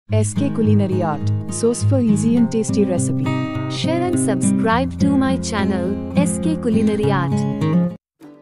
SK Culinary Art, source for easy and tasty recipe. Share and subscribe to my channel, SK Culinary Art.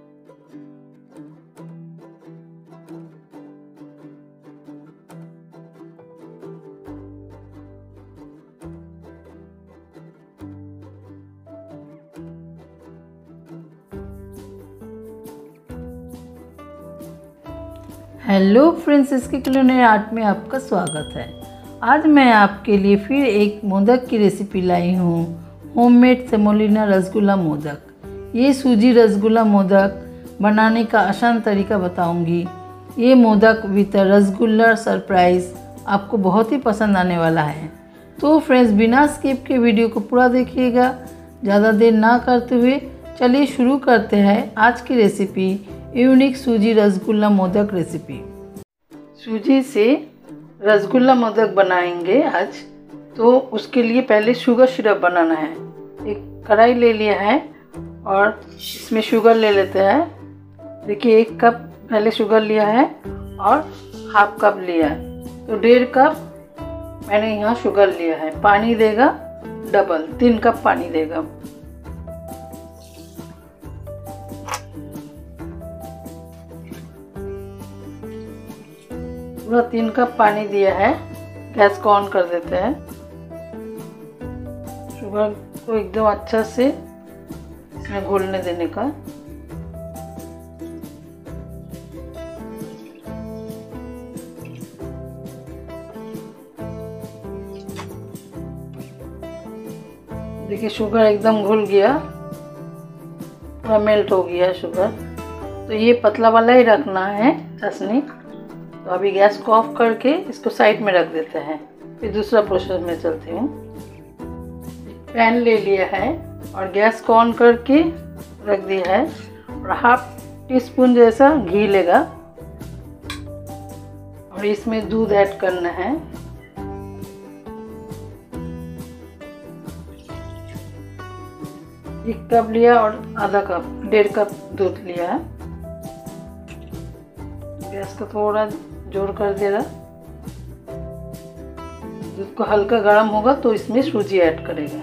Hello friends, इसके culinary art में आपका स्वागत है। आज मैं आपके लिए फिर एक मोदक की रेसिपी लाई हूँ, होममेड सेमोलिना रसगुल्ला मोदक। ये सूजी रसगुल्ला मोदक बनाने का आसान तरीका बताऊंगी। ये मोदक विद रसगुल्ला सरप्राइज़ आपको बहुत ही पसंद आने वाला है। तो फ्रेंड्स, बिना स्किप के वीडियो को पूरा देखिएगा। ज़्यादा देर ना करते हुए चलिए शुरू करते हैं आज की रेसिपी, यूनिक सूजी रसगुल्ला मोदक रेसिपी। सूजी से रसगुल्ला मोदक बनाएंगे आज। तो उसके लिए पहले शुगर सिरप बनाना है। एक कढ़ाई ले लिया है और इसमें शुगर ले लेते हैं। देखिए, 1 कप पहले शुगर लिया है और हाफ कप लिया है, तो 1.5 कप मैंने यहाँ शुगर लिया है। पानी देगा डबल, 3 कप पानी देगा। पूरा 3 कप पानी दिया है। गैस को ऑन कर देते हैं। शुगर को एकदम अच्छा से इसमें घोलने देने का। देखिए, शुगर एकदम घुल गया, पूरा मेल्ट हो गया शुगर। तो ये पतला वाला ही रखना है चाशनी। तो अभी गैस को ऑफ करके इसको साइड में रख देते हैं। फिर दूसरा प्रोसेस में चलती हूँ। पैन ले लिया है और गैस को ऑन करके रख दिया है और हाफ टी स्पून जैसा घी लेगा और इसमें दूध ऐड करना है। एक कप लिया और आधा कप, 1.5 कप दूध लिया है। गैस को थोड़ा जोर कर दे रहा। दूध को हल्का गर्म होगा तो इसमें सूजी ऐड करेगा।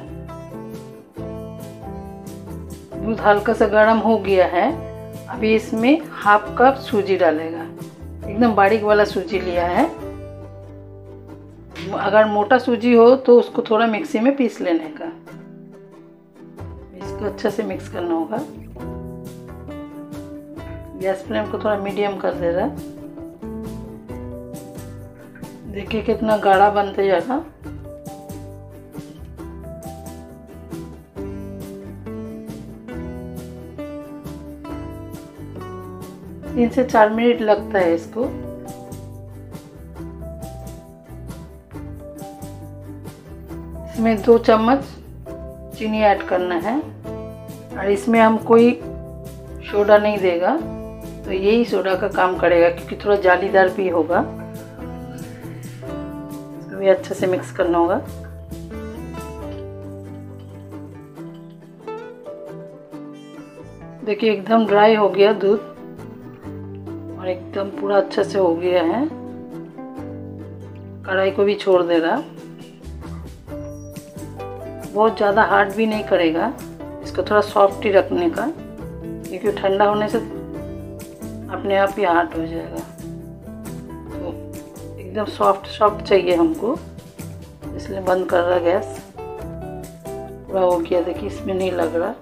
दूध हल्का सा गर्म हो गया है। अभी इसमें हाफ कप सूजी डालेगा। एकदम बारीक वाला सूजी लिया है। अगर मोटा सूजी हो तो उसको थोड़ा मिक्सी में पीस लेने का। इसको अच्छा से मिक्स करना होगा। गैस फ्लेम को थोड़ा मीडियम कर दे रहा है। देखिए कितना गाढ़ा बनते जा रहा। तीन से 4 मिनट लगता है इसको। इसमें 2 चम्मच चीनी ऐड करना है और इसमें हम कोई सोडा नहीं देगा, तो यही सोडा का काम करेगा क्योंकि थोड़ा जालीदार भी होगा। इसको भी अच्छे से मिक्स करना होगा। देखिए, एकदम ड्राई हो गया दूध और एकदम पूरा अच्छे से हो गया है। कढ़ाई को भी छोड़ दे रहा। बहुत ज़्यादा हार्ड भी नहीं करेगा, इसको थोड़ा सॉफ्ट ही रखने का, क्योंकि ठंडा होने से अपने आप ही हार्ड हो जाएगा। तो एकदम सॉफ्ट चाहिए हमको, इसलिए बंद कर रहा गैस। पूरा हो गया। देखिए, इसमें नहीं लग रहा।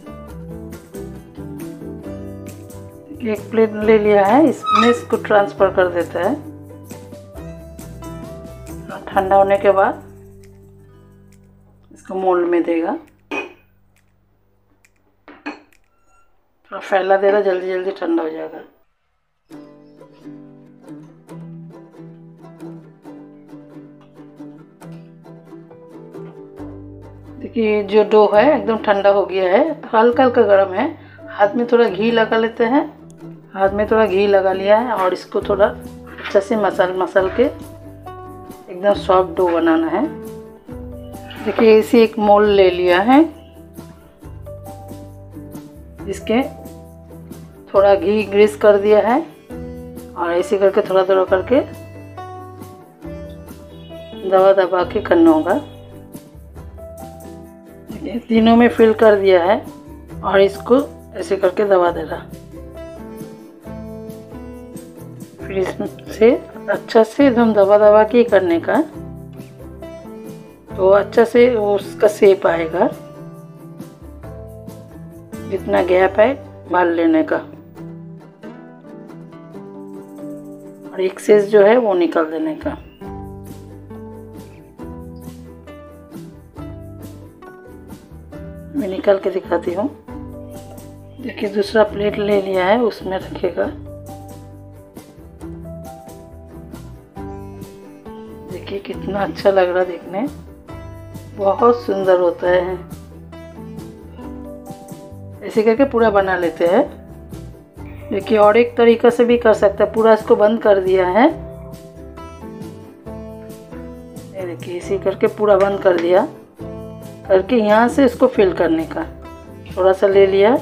एक प्लेट ले लिया है, इसमें इसको ट्रांसफ़र कर देता है। ठंडा होने के बाद इसको मोल्ड में देगा। थोड़ा फैला दे रहा, जल्दी जल्दी ठंडा हो जाएगा। देखिए, जो डो है एकदम ठंडा हो गया है, हल्का हल्का गर्म है। हाथ में थोड़ा घी लगा लेते हैं। हाथ में थोड़ा घी लगा लिया है और इसको थोड़ा अच्छा से मसल के एकदम सॉफ्ट डो बनाना है। देखिए, इसे एक मोल्ड ले लिया है, जिसके थोड़ा घी ग्रीस कर दिया है और ऐसे करके थोड़ा थोड़ा करके दबा दबा के करना होगा। तीनों में फिल कर दिया है और इसको ऐसे करके दबा देना। फिर इससे अच्छा से एकदम दबा दबा के करने का, तो अच्छा से उसका शेप आएगा। जितना गैप है भर लेने का और एक्सेस जो है वो निकाल देने का। मैं निकाल के दिखाती हूँ। देखिए दूसरा प्लेट ले लिया है, उसमें रखेगा। देखिए कितना अच्छा लग रहा देखने, बहुत सुंदर होता है। ऐसे करके पूरा बना लेते हैं। देखिए और एक तरीका से भी कर सकते हैं। पूरा इसको बंद कर दिया है, ये देखिए इसी करके पूरा बंद कर दिया। करके यहाँ से इसको फिल करने का, थोड़ा सा ले लिया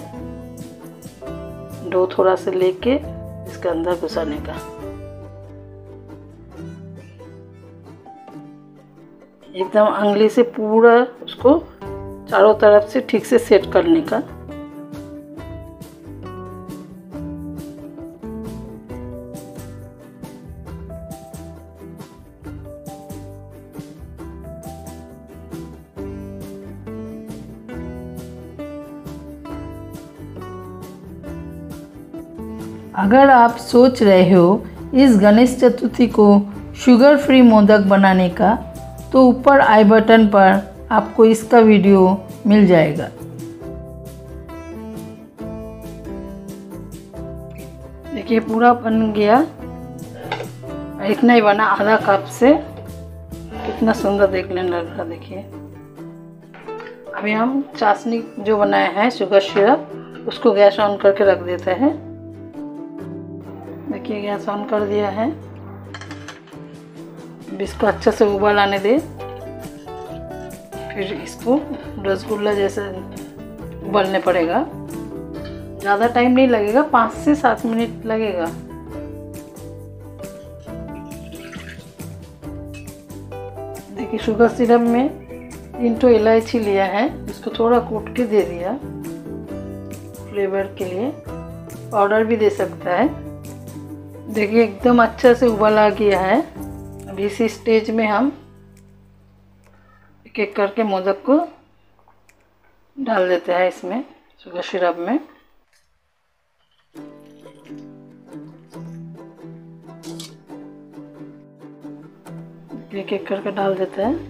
डो, थोड़ा सा लेके इसके अंदर घुसाने का। एकदम अंगली से पूरा उसको चारों तरफ से ठीक से सेट करने का। अगर आप सोच रहे हो इस गणेश चतुर्थी को शुगर फ्री मोदक बनाने का, तो ऊपर आई बटन पर आपको इसका वीडियो मिल जाएगा। देखिए पूरा बन गया। इतना ही बना, आधा कप से। कितना सुंदर देखने लग रहा देखिए। अभी हम चाशनी जो बनाए हैं शुगर सिरप, उसको गैस ऑन करके रख देते हैं। देखिए गैस ऑन कर दिया है। अब इसको अच्छा से उबाल आने दे। फिर इसको रसगुल्ला जैसे उबालने पड़ेगा। ज़्यादा टाइम नहीं लगेगा, 5 से 7 मिनट लगेगा। देखिए शुगर सिरप में 3 इलायची लिया है, इसको थोड़ा कूट के दे दिया फ्लेवर के लिए। पाउडर भी दे सकता है। देखिए एकदम अच्छा से उबाल आ गया है। अभी इसी स्टेज में हम एक एक करके मोदक को डाल देते हैं इसमें शुगर सिरप में। एक एक करके डाल देते हैं।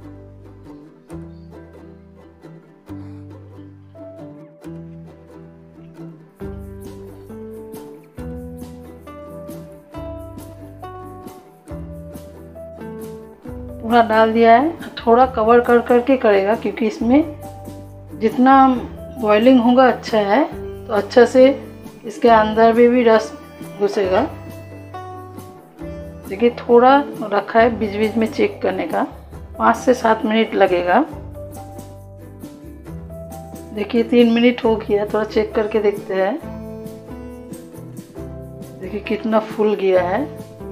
पूरा डाल दिया है। थोड़ा कवर कर करके करेगा, क्योंकि इसमें जितना बॉइलिंग होगा अच्छा है, तो अच्छा से इसके अंदर भी रस घुसेगा। देखिए थोड़ा रखा है, बीच बीच में चेक करने का। 5 से 7 मिनट लगेगा। देखिए 3 मिनट हो गया, थोड़ा चेक करके देखते हैं। देखिए कितना फूल गया है।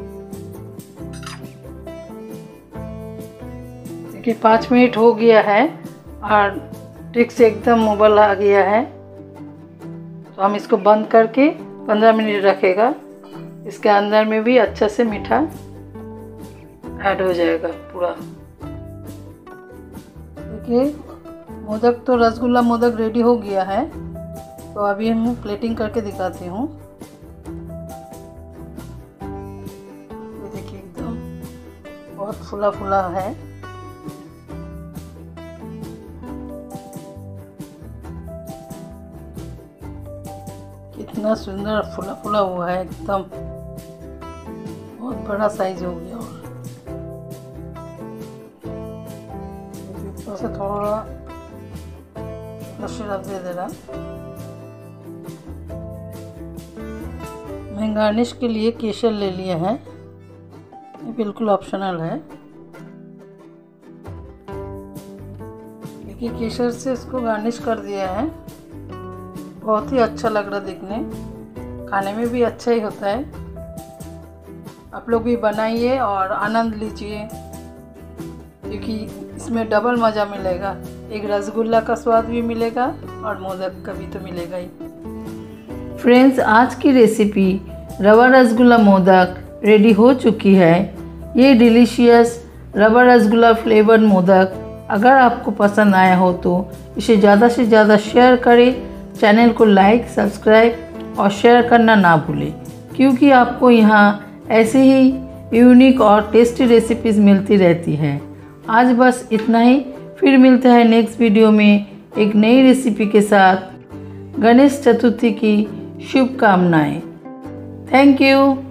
देखिए 5 मिनट हो गया है और ठीक से एकदम उबल आ गया है। तो हम इसको बंद करके 15 मिनट रखेगा। इसके अंदर में भी अच्छा से मीठा ऐड हो जाएगा पूरा। देखिए मोदक तो रसगुल्ला मोदक रेडी हो गया है। तो अभी हम प्लेटिंग करके दिखाती हूँ। ये देखिए एकदम बहुत फुला फुला है। कितना सुंदर फुला फुला हुआ है, एकदम बहुत बड़ा साइज हो गया। और से थोड़ा सिरप दे दे रहा। मैं गार्निश के लिए केसर ले लिया है, ये बिल्कुल ऑप्शनल है। देखिए केसर से इसको गार्निश कर दिया है। बहुत ही अच्छा लग रहा दिखने, खाने में भी अच्छा ही होता है। आप लोग भी बनाइए और आनंद लीजिए। क्योंकि इसमें डबल मज़ा मिलेगा। एक रसगुल्ला का स्वाद भी मिलेगा और मोदक का भी तो मिलेगा ही। फ्रेंड्स, आज की रेसिपी रवा रसगुल्ला मोदक रेडी हो चुकी है। ये डिलीशियस रवा रसगुल्ला फ्लेवर्ड मोदक अगर आपको पसंद आया हो तो इसे ज़्यादा से ज़्यादा शेयर करें। चैनल को लाइक, सब्सक्राइब और शेयर करना ना भूलें, क्योंकि आपको यहाँ ऐसे ही यूनिक और टेस्टी रेसिपीज़ मिलती रहती हैं। आज बस इतना ही, फिर मिलते हैं नेक्स्ट वीडियो में एक नई रेसिपी के साथ। गणेश चतुर्थी की शुभकामनाएं। Thank you.